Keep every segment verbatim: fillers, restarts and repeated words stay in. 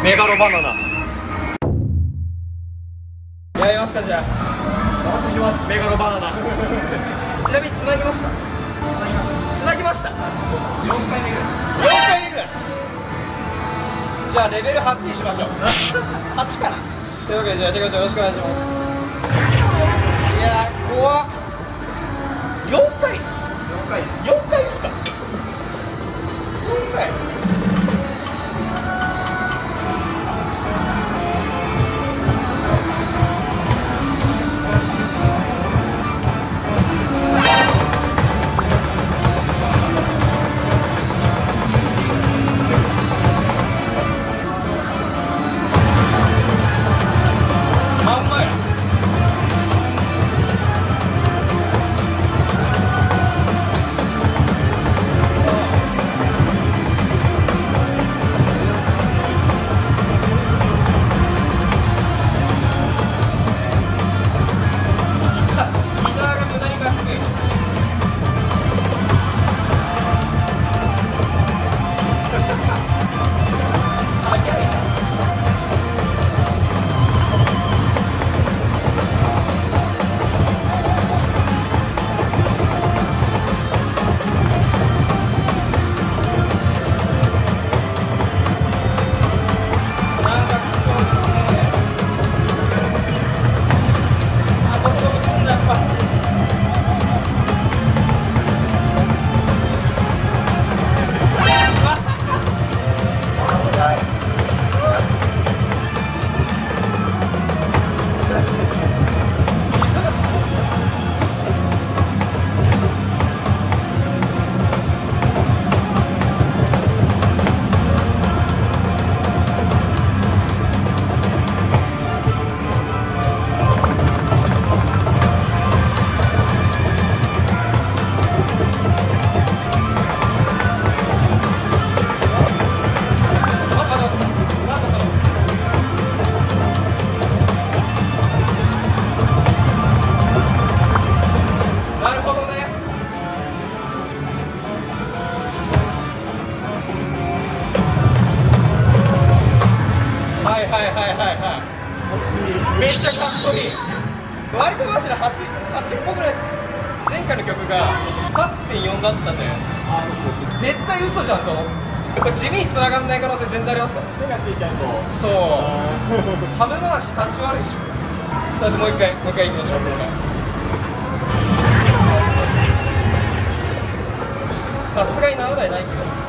メガロバナナやりますか。じゃあ頑張っていきます。メガロバナナちなみにつなぎました。つなぎました。よんかいめぐらい。よんかいめぐらい。じゃあレベルはちにしましょうはちかな。というわけでじゃあやっていきましょう。よろしくお願いします。いやー怖っ。よんかいよんかいよんかいっすか。よんかいめっちゃかっこいい。割とマジで はち, はちっぽくないですか。前回の曲が はちてんよん だったじゃないですか。あ、そうそうそう。絶対嘘じゃんと思って。これ地味に繋がんない可能性全然ありますから。癖がついちゃうと。そう。ハム回し立ち悪いでしょ。まずもう一回もう一回いきましょう。さすがにななだいない気がする。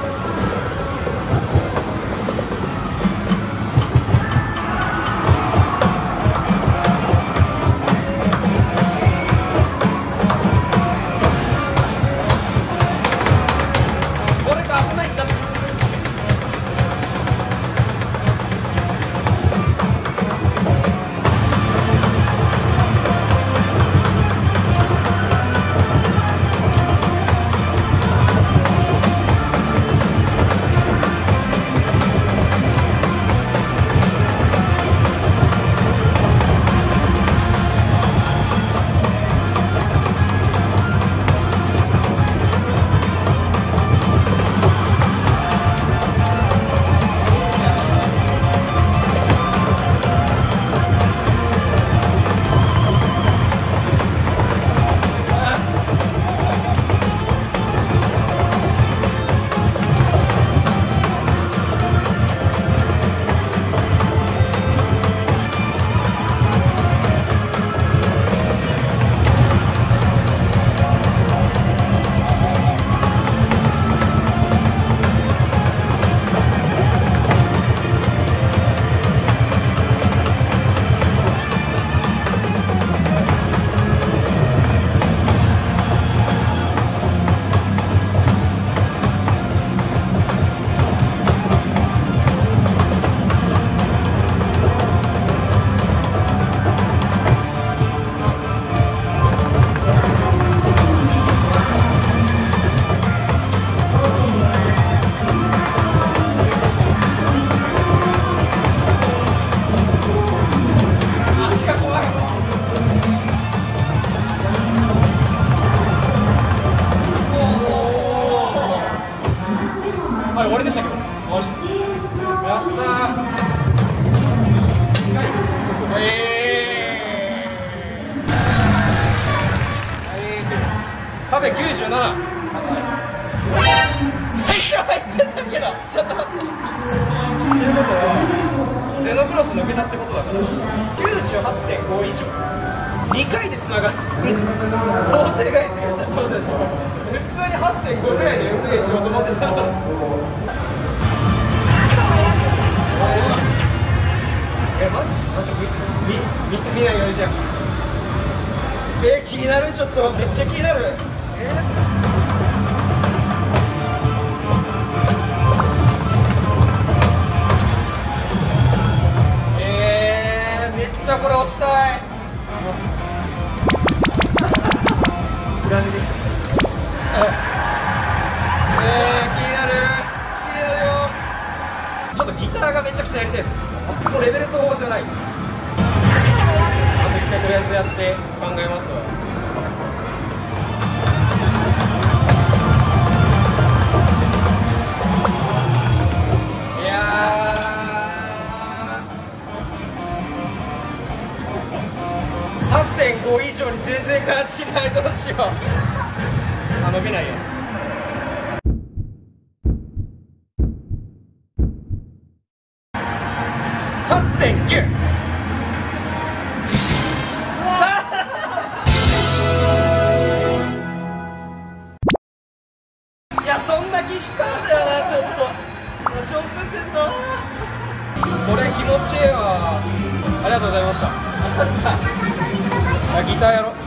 終わりでしたけど。終わり。やったー。 えー、カフェきゅうじゅうなな。最初入ってんだけど、ちょっと待って。ということはゼノクロス抜けたってことだからきゅうじゅうはちてんご以上にかいでつながる想定外すぎる。ちょっと待ってでしょ。普通に はってんご ぐらいで エムプレイしようと思ってた。え、マジっすか？ちょっと見見てみないようにじゃん。えー、気になる。ちょっとめっちゃ気になる。えーこれ押したい。知らねえ。えー、気になる。気になるよ。ちょっとギターがめちゃくちゃやりたいです。もうレベル相応じゃない。あと一回とりあえずやって考えますわ。いやーはってんご以上に全然感じない。どうしよう。あ、伸びないよ。はってんきゅう。いや、そんな気したんだよな。ちょっと小数点だ。これ気持ちいいわ。ありがとうございました。ギターやろう。